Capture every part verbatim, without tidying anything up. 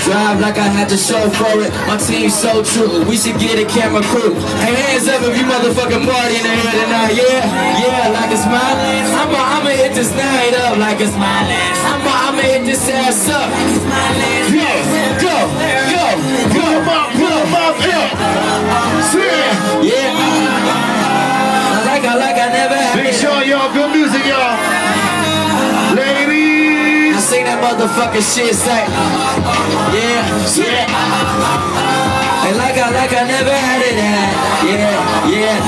Drive like I had to show for it. My team's so true. We should get a camera crew. Hey, hands up if you motherfucking party in the here tonight. Yeah, yeah, like it's mine. I'ma, I'ma hit this night up like it's mine. I'ma, I'ma hit this ass up. Yeah, go, go, go, go, go, go. Yeah, like I, like I never had. Make sure y'all good music, y'all. Ladies, I sing that motherfucking shit say. Yeah, yeah. And like I, like I never had it at. Yeah,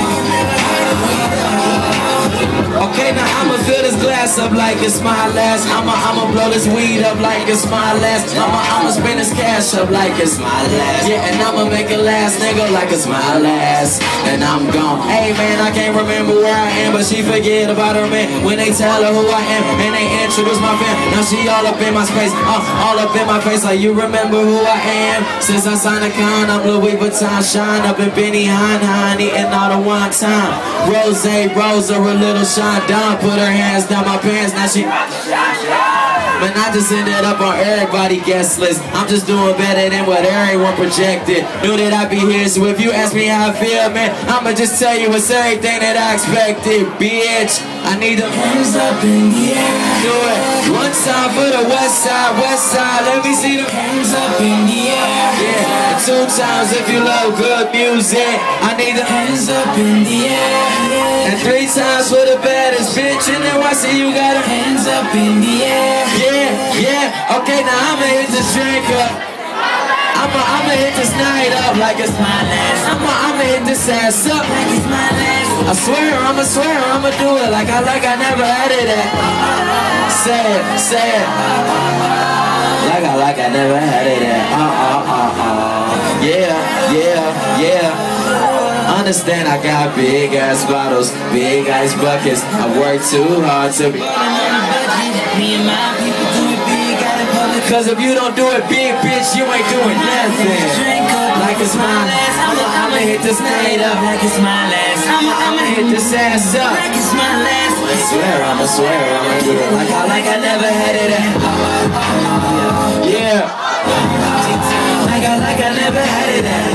yeah. Okay, now I'ma fill this glass up like it's my last. I'ma, I'ma blow this weed up like it's my last. I'ma, I'ma spend this cash up like it's my last. Yeah, and I'ma make it last, nigga, like it's my last. And I'm gone. Hey, man, I can't remember where I am, but she forget about her man when they tell her who I am and they introduce my fam. Now she all up in my space, uh, all up in my face like you remember who I am. Since I signed a con, I'm Louis Vuitton, shine up in Benny Hine, Hine, eating all the one time. Rose, Rose, or a little shine. Down, put her hands down my pants, now she. Man, I just ended up on everybody guest list. I'm just doing better than what everyone projected. Knew that I'd be here, so if you ask me how I feel, man, I'ma just tell you it's everything that I expected, bitch. I need them hands up in the air. Do it one time for the west side, west side. Let me see them hands up in the air. Yeah, and two times if you love good music. I need them hands up in the air. And three times for the baddest bitch in N Y C. You got her hands up in the air. Yeah, yeah. Okay, now I'ma hit this drink up. I'ma, I'ma hit this night up like it's my last. I'ma, I'ma hit this ass up like it's my last. I swear, I'ma swear, I'ma do it like I, like I never had it at. Say it, say it. Like I, like I never had it at. Uh, uh, uh, uh. Yeah, yeah, yeah. Understand I got big ass bottles, big ice buckets. I work too hard to be. Me and my people do it big out in public. Cause if you don't do it big, bitch, you ain't doing nothing. Like it's my last. I'ma, I'ma hit this night up like it's my last. I'ma, I'ma hit this ass up like it's my last. I swear, I'ma swear, I'ma do it like I, like I never had it at. Yeah. Like I, like I never had it at.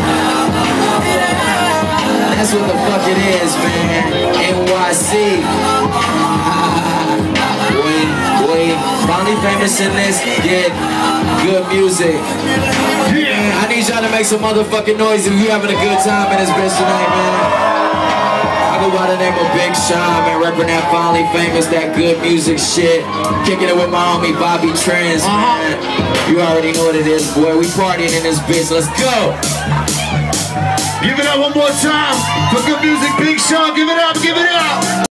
That's what the fuck it is, man. N Y C. Finally famous in this, get good music. Yeah, I need y'all to make some motherfucking noise if you having a good time in this bitch tonight, man. I go by the name of Big Sean, man, repping that finally famous, that good music shit. Kicking it with my homie Bobby Trends, man. You already know what it is, boy. We partying in this bitch. Let's go. Give it up one more time for good music, Big Sean. Give it up, give it up.